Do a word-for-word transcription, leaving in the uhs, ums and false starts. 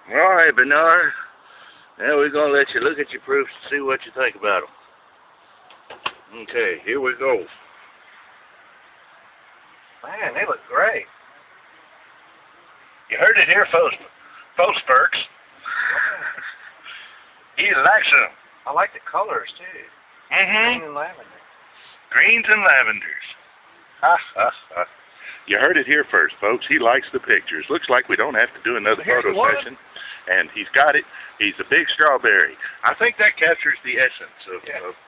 All right, Bernard. Now we're going to let you look at your proofs and see what you think about them. Okay, here we go. Man, they look great. You heard it here, folks. Folks, Perks. He likes them. I like the colors, too. Mm-hmm. Green and lavender. Greens and lavenders. Ha, ha, ha. You heard it here first, folks. He likes the pictures. Looks like we don't have to do another Here's photo one. session. And he's got it. He's a big strawberry. I think that captures the essence of, Yeah. of